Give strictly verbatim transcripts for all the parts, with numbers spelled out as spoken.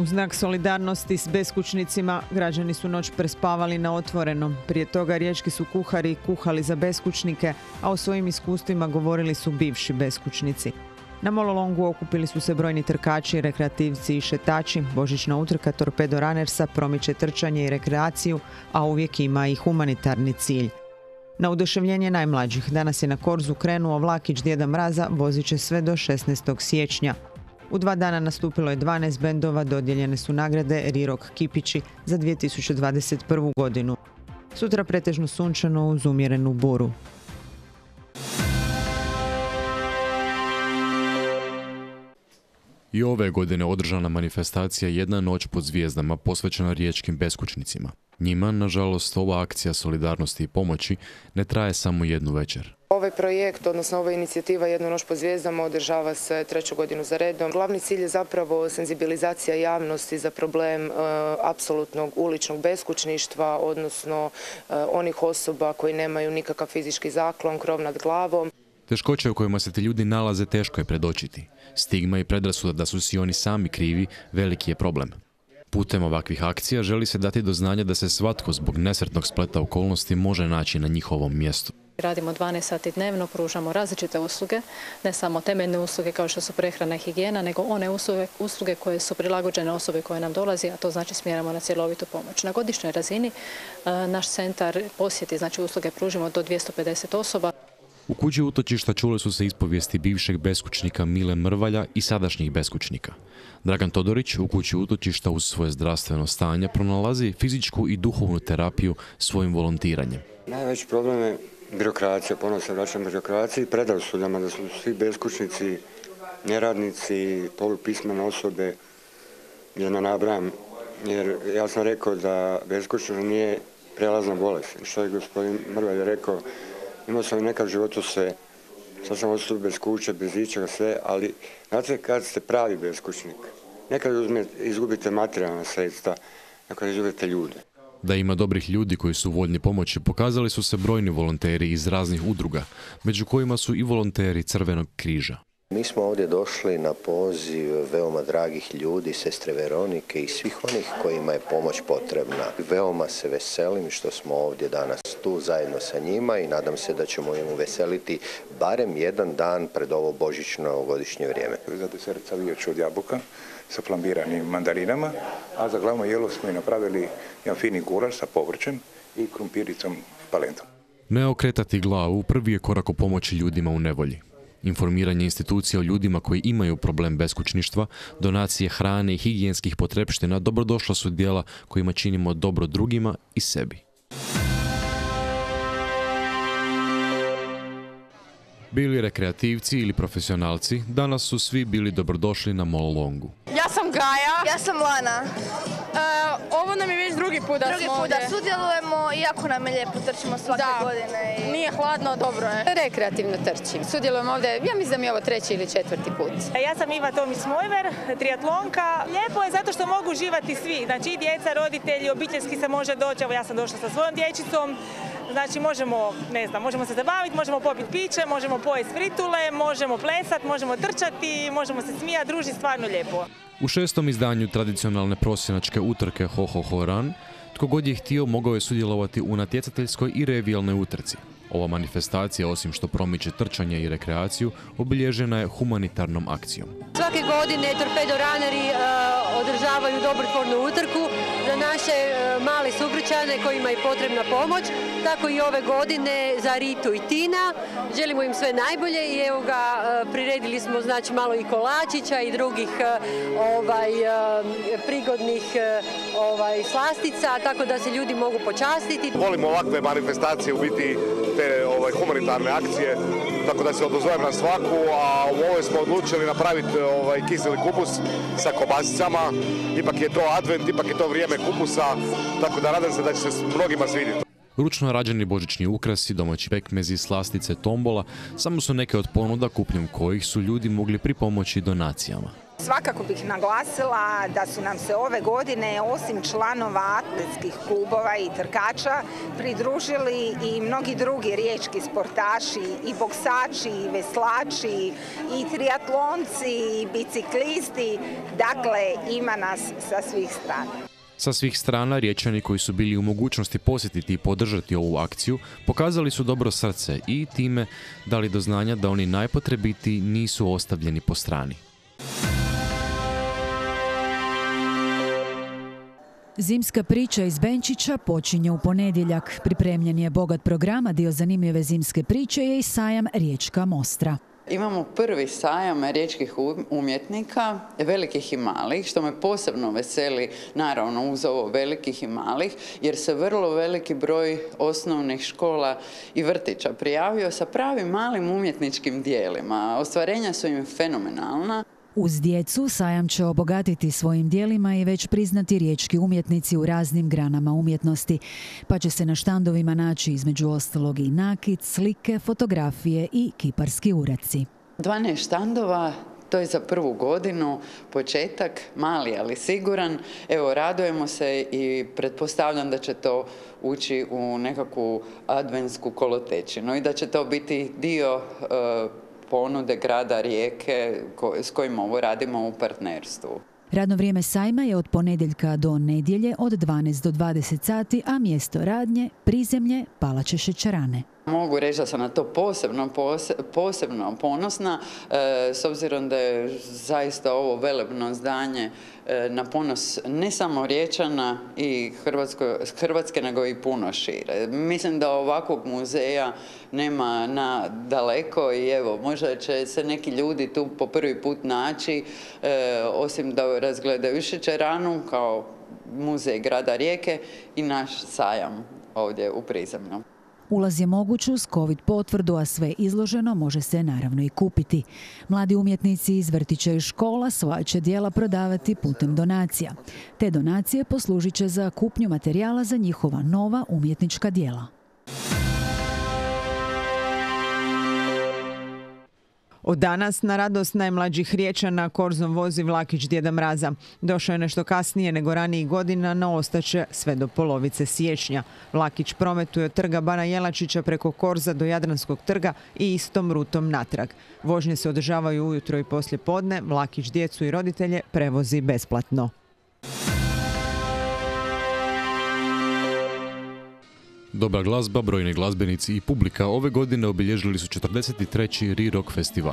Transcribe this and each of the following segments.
U znak solidarnosti s beskućnicima građani su noć prespavali na otvorenom. Prije toga riječki su kuhari kuhali za beskućnike, a o svojim iskustvima govorili su bivši beskućnici. Na Mololongu okupili su se brojni trkači, rekreativci i šetači. Božićna utrka Torpedo Runnersa promiče trčanje i rekreaciju, a uvijek ima i humanitarni cilj. Na oduševljenje najmlađih danas je na Korzu krenuo vlakić Djeda Mraza, vozit će sve do šesnaestog siječnja. U dva dana nastupilo je dvanaest bendova, dodijeljene su nagrade Rirok Kipići za dvije tisuće dvadeset prvu godinu. Sutra pretežno sunčano uz umjerenu buru. I ove godine održana manifestacija Jedna noć pod zvijezdama posvećena riječkim beskućnicima. Njima, nažalost, ova akcija solidarnosti i pomoći ne traje samo jednu večer. Ovaj projekt, odnosno ova inicijativa Jednu noć pod zvijezdama održava se treću godinu za redom. Glavni cilj je zapravo senzibilizacija javnosti za problem e, apsolutnog uličnog beskućništva, odnosno e, onih osoba koji nemaju nikakav fizički zaklon, krov nad glavom. Teškoće u kojima se ti ljudi nalaze teško je predočiti. Stigma i predrasuda da su si oni sami krivi veliki je problem. Putem ovakvih akcija želi se dati do znanja da se svatko zbog nesretnog spleta okolnosti može naći na njihovom mjestu. Radimo dvanaest sati dnevno, pružamo različite usluge, ne samo temeljne usluge kao što su prehrana i higijena, nego one usluge, usluge koje su prilagođene osobe koje nam dolazi, a to znači smjeramo na cjelovitu pomoć. Na godišnjoj razini naš centar posjeti, znači usluge pružimo do dvjesto pedeset osoba. U kući utočišta čule su se ispovijesti bivšeg beskućnika Mile Mrvalja i sadašnjih beskućnika. Dragan Todorić u kući utočišta uz svoje zdravstveno stanje pronalazi fizičku i duhovnu terapiju svojim volontiranjem. Najveći problem je birokracija, ponovno se vraćam birokraciji i predrasudama da su svi beskućnici, neradnici, polupismene osobe, da ne nabrajam, jer ja sam rekao da beskućnost nije prijelazna bolest. Što je gospodin Mrvalj rekao, imao sam nekad u životu sve, sad sam ostao bez kuće, bez ičega, sve, ali znate kad ste pravi beskućnik, nekad izgubite materijalna sredstva, nekad izgubite ljude. Da ima dobrih ljudi koji su voljni pomoći pokazali su se brojni volonteri iz raznih udruga, među kojima su i volonteri Crvenog križa. Mi smo ovdje došli na poziv veoma dragih ljudi, sestre Veronike i svih onih kojima je pomoć potrebna. Veoma se veselim što smo ovdje danas tu zajedno sa njima i nadam se da ćemo im uveseliti barem jedan dan pred ovo božićno godišnje vrijeme. Za desert savijač od jabuka sa flambiranim mandarinama, a za glavno jelo smo i napravili jedan fini gulaš sa povrćem i krumpiricom palentom. Ne okretati glavu prvi je korak o pomoći ljudima u nevolji. Informiranje institucija o ljudima koji imaju problem beskućništva, donacije hrane i higijenskih potrepština dobrodošla su djela kojima činimo dobro drugima i sebi. Bili rekreativci ili profesionalci, danas su svi bili dobrodošli na Mololongu. Ja sam Gaja. Ja sam Lana. Uh, ovo nam je već drugi put da drugi smo put ovdje. Da sudjelujemo, iako nam je lijepo, trčimo svake da. godine. I... Nije hladno, dobro je. Rekreativno trčim. Sudjelujemo ovdje, ja mislim da mi je ovo treći ili četvrti put. Ja sam Iva Tomić-Mojver, triatlonka. Lijepo je zato što mogu uživati svi. Znači i djeca, roditelji, obiteljski se može doći. Evo ja sam došla sa svojom dječicom. Znači možemo, ne znam, možemo se zabaviti, možemo popiti piće, možemo pojesti fritule, možemo plesati, možemo trčati, možemo se smijati, družiti, stvarno lijepo. U šestom izdanju tradicionalne prosinačke utrke Ho Ho Ho Run, tko god je htio mogao je sudjelovati u natjecateljskoj i revijalnoj utrci. Ova manifestacija, osim što promiče trčanje i rekreaciju, obilježena je humanitarnom akcijom. Svake godine Torpedo Runneri uh, održavaju dobrotvornu utrku za naše uh, male sugrađane kojima je potrebna pomoć. Tako i ove godine za Ritu i Tina. Želimo im sve najbolje i evo ga, uh, priredili smo znači malo i kolačića i drugih uh, ovaj, uh, prigodnih uh, ovaj, slastica, tako da se ljudi mogu počastiti. Volimo ovakve manifestacije, u biti te ovaj, humanitarne akcije, tako da se odozovem na svaku, a u ovoj smo odlučili napraviti ovaj, kiseli kupus sa kobasicama. Ipak je to advent, ipak je to vrijeme kupusa, tako da nadam se da će se mnogima svidjeti. Ručno rađeni božićni ukrasi, domaći pekmezi, slastice, tombola, samo su neke od ponuda kupnjom kojih su ljudi mogli pripomoći donacijama. Svakako bih naglasila da su nam se ove godine osim članova atletskih klubova i trkača pridružili i mnogi drugi riječki sportaši, i boksači, i veslači, i triatlonci, i biciklisti. Dakle, ima nas sa svih strana. Sa svih strana Riječani koji su bili u mogućnosti posjetiti i podržati ovu akciju pokazali su dobro srce i time dali do znanja da oni najpotrebitiji nisu ostavljeni po strani. Zimska priča iz Benčića počinje u ponedjeljak. Pripremljen je bogat program, a dio zanimljive zimske priče je i sajam Riječka Mostra. Imamo prvi sajam riječkih umjetnika, velikih i malih, što me posebno veseli, naravno uz ovo velikih i malih, jer se vrlo veliki broj osnovnih škola i vrtića prijavio sa pravim malim umjetničkim dijelima. Ostvarenja su im fenomenalna. Uz djecu sajam će obogatiti svojim dijelima i već priznati riječki umjetnici u raznim granama umjetnosti, pa će se na štandovima naći između ostalog i nakit, slike, fotografije i kiparski uradci. dvanaest štandova, to je za prvu godinu, početak, mali ali siguran. Evo, radujemo se i pretpostavljam da će to ući u nekakvu adventsku kolotečinu i da će to biti dio uh, ponude grada Rijeke s kojim ovo radimo u partnerstvu. Radno vrijeme sajma je od ponedjeljka do nedjelje od dvanaest do dvadeset sati, a mjesto radnje prizemlje Palače šećerane. Mogu reći da sam na to posebno, posebno ponosna, e, s obzirom da je zaista ovo velebno zdanje e, na ponos ne samo Riječana i Hrvatsko, Hrvatske, nego i puno šire. Mislim da ovakvog muzeja nema na daleko i evo, možda će se neki ljudi tu po prvi put naći, e, osim da razgledaju šećeranu kao muzej grada Rijeke i naš sajam ovdje u prizemlju. Ulaz je moguć uz COVID potvrdu, a sve izloženo može se naravno i kupiti. Mladi umjetnici iz vrtića i škola svoja će djela prodavati putem donacija. Te donacije poslužit će za kupnju materijala za njihova nova umjetnička djela. Od danas na radost najmlađih Riječana korzom vozi vlakić Djeda Mraza. Došao je nešto kasnije nego ranijih godina, no ostaće sve do polovice siječnja. Vlakić prometuje od trga Bana Jelačića preko korza do Jadranskog trga i istom rutom natrag. Vožnje se održavaju ujutro i poslije podne. Vlakić djecu i roditelje prevozi besplatno. Dobra glazba, brojni glazbenici i publika ove godine obilježili su četrdeset treći Ri-Rock festival.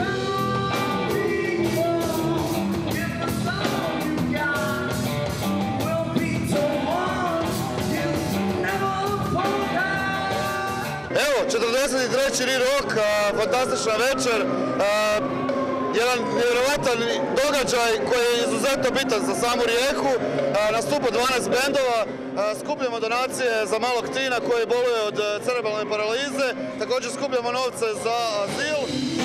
Evo, četrdeset treći Ri-Rock, fantastična večer. Jedan nevjerojatan događaj koji je izuzetno bitan za samu Rijeku. Nastupa dvanaest bendova, skupljamo donacije za malog Tina koji boluje od cerebralne paralize, također skupljamo novce za azil.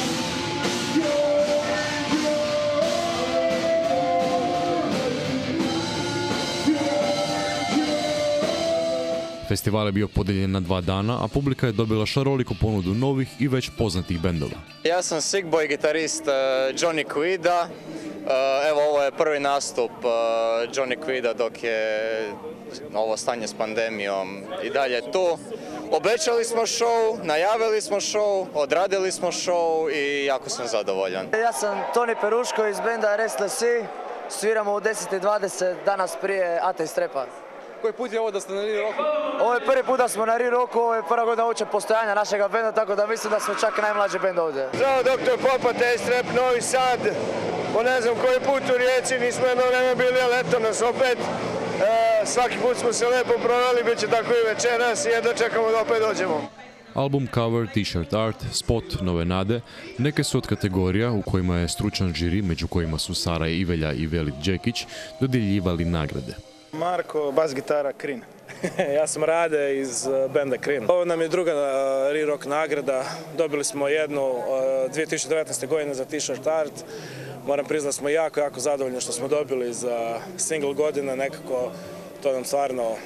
Festival je bio podijeljen na dva dana, a publika je dobila šaroliku ponudu novih i već poznatih bendova. Ja sam Sickboy, gitarist uh, Johnny Quida. Uh, evo, ovo je prvi nastup uh, Johnny Quida dok je ovo stanje s pandemijom i dalje tu. Obećali smo show, najavili smo show, odradili smo show i jako sam zadovoljan. Ja sam Toni Peruško iz benda Restless Sea. Sviramo u deset i dvadeset danas prije Ateist Rapa. Koji put je ovo da ste na Ri-Rocku? Ovo je prvi put da smo na Ri-Rocku, ovo je prva godina uopće postojanja našega benda, tako da mislim da smo čak najmlađi bend ovdje. Zdravo, doktor Pop, Ateist Rap, Novi Sad. Po ne znam koji put u Rijeci, nismo jedno vreme bili, ali eto nas opet. E, svaki put smo se lijepo proveli, bit će tako i večeras i jedno čekamo da opet dođemo. Album, cover, t-shirt art, spot, nove nade, neke su od kategorija u kojima je stručan žiri, među kojima su Sara Ivelja i Velit Đekić, dodjeljivali nagrade. Marko, bas gitara Krin. Ja sam Rade iz benda Krin. Ovo nam je druga Ri-Rock nagrada. Dobili smo jednu dvije tisuće devetnaeste. godine za t-shirt art. Moram priznati da smo jako, jako zadovoljni što smo dobili za single godine. Nekako to nam stvarno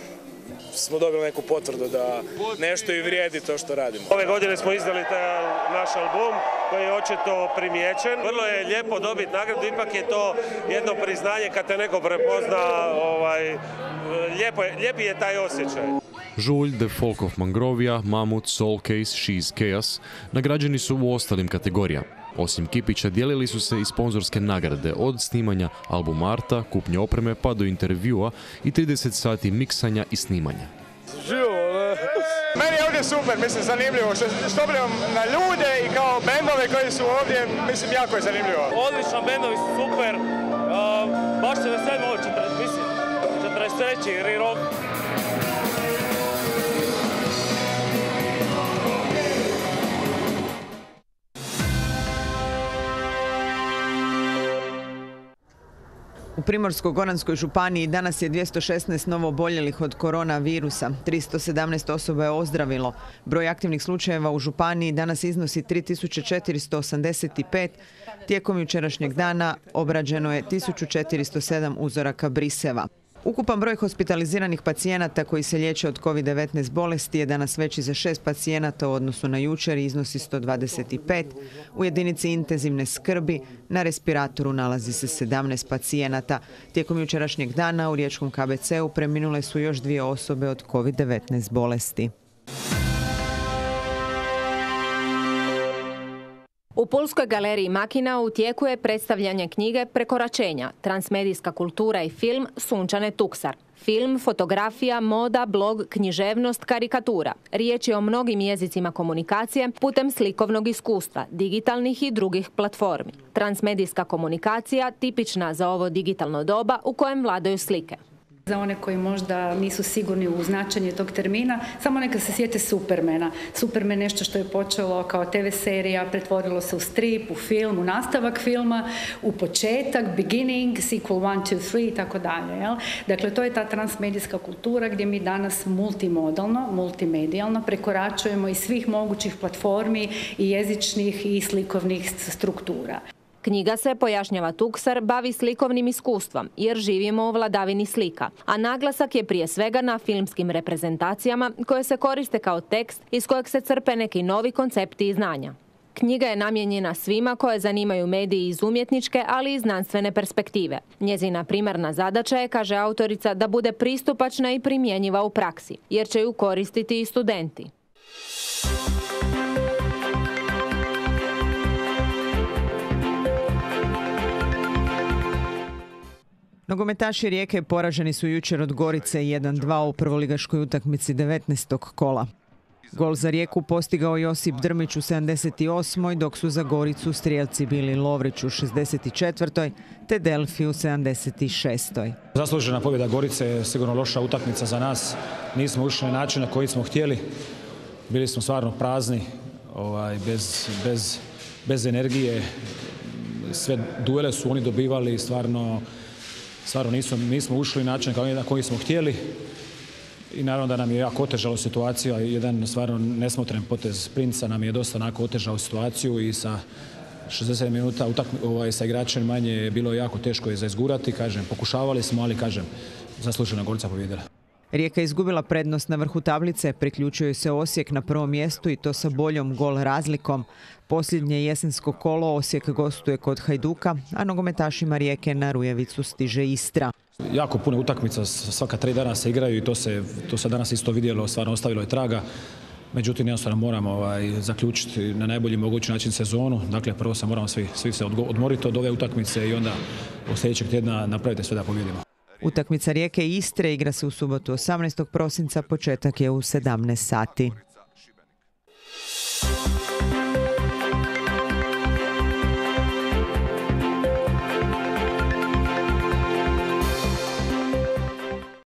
smo dobili neku potvrdu da nešto i vrijedi to što radimo. Ove godine smo izdali taj naš album koji je očito primijećen. Vrlo je lijepo dobiti nagradu, ipak je to jedno priznanje kad te neko prepozna, ovaj, lijepo je, lijepi je taj osjećaj. Žulj, The Folk of Mangrovia, Mamut, Soul Case, She's Chaos nagrađeni su u ostalim kategorijama. Osim kipića dijelili su se i sponzorske nagrade od snimanja albuma arta, kupnje opreme pa do intervjua i trideset sati miksanja i snimanja. Meni je ovdje super, mislim, zanimljivo, što, što gledam na ljude i kao bendove koji su ovdje, mislim, jako je zanimljivo. Odlično, bendovi su super, uh, baš se veselim ovo, mislim, četrdeset treći Re-Rock. U Primorsko-goranskoj županiji danas je dvjesto šesnaest novo oboljelih od koronavirusa. tristo sedamnaest osoba je ozdravilo. Broj aktivnih slučajeva u županiji danas iznosi tri tisuće četiristo osamdeset pet. Tijekom jučerašnjeg dana obrađeno je tisuću četiristo sedam uzoraka briseva. Ukupan broj hospitaliziranih pacijenata koji se liječe od kovid devetnaest bolesti je danas veći za šest pacijenata u odnosu na jučer i iznosi sto dvadeset pet. U jedinici intenzivne skrbi na respiratoru nalazi se sedamnaest pacijenata. Tijekom jučerašnjeg dana u riječkom K B C-u preminule su još dvije osobe od kovid devetnaest bolesti. U Pulskoj galeriji Makina u tijeku je predstavljanje knjige Prekoračenja, transmedijska kultura i film Sunčane Tuksar. Film, fotografija, moda, blog, književnost, karikatura. Riječ je o mnogim jezicima komunikacije putem slikovnog iskustva, digitalnih i drugih platformi. Transmedijska komunikacija tipična za ovo digitalno doba u kojem vladaju slike. Za one koji možda nisu sigurni u značenje tog termina, samo neka se sjete Supermana. Superman nešto što je počelo kao te ve serija, pretvorilo se u strip, u film, u nastavak filma, u početak, beginning, sequel one, two, three i tako dalje. Jel? Dakle, to je ta transmedijska kultura gdje mi danas multimodalno, multimedijalno prekoračujemo iz svih mogućih platformi i jezičnih i slikovnih struktura. Knjiga se, pojašnjava Tuksar, bavi slikovnim iskustvom jer živimo u vladavini slika, a naglasak je prije svega na filmskim reprezentacijama koje se koriste kao tekst iz kojeg se crpe neki novi koncepti i znanja. Knjiga je namijenjena svima koje zanimaju mediji iz umjetničke, ali i znanstvene perspektive. Njezina primarna zadaća je, kaže autorica, da bude pristupačna i primjenjiva u praksi, jer će ju koristiti i studenti. Nogometaši Rijeke poraženi su jučer od Gorice jedan dva u prvoligaškoj utakmici devetnaestog kola. Gol za Rijeku postigao Josip Drmić u sedamdeset osmoj dok su za Goricu strijelci bili Lovrić u šezdeset četvrtoj te Delfi u sedamdeset šestoj Zaslužena pobjeda Gorice je sigurno loša utakmica za nas. Nismo ušli na način na koji smo htjeli. Bili smo stvarno prazni, ovaj, bez, bez, bez energije. Sve duele su oni dobivali, stvarno Stvarno nismo, nismo ušli na način na koji smo htjeli i naravno da nam je jako otežalo situaciju, a jedan stvarno nesmotren potez Princa nam je dosta onako otežao situaciju i sa šezdeset minuta utakmi, ovaj, sa igračem manje je bilo jako teško je za izgurati, kažem, pokušavali smo, ali kažem, zaslužena Gorica pobjedila. Rijeka je izgubila prednost na vrhu tablice, priključio je se Osijek na prvom mjestu i to sa boljom gol razlikom. Posljednje jesensko kolo Osijek gostuje kod Hajduka, a nogometašima Rijeke na Rujevicu stiže Istra. Jako puno utakmica, svaka tri dana se igraju i to se, to se danas isto vidjelo, stvarno ostavilo je traga. Međutim, jednostavno moramo ovaj, zaključiti na najbolji mogući način sezonu. Dakle, prvo se moramo svi, svi se odmoriti od ove utakmice i onda od sljedećeg tjedna napraviti sve da pobjedimo. Utakmica Rijeke i Istre igra se u subotu osamnaestog prosinca, početak je u sedamnaest sati.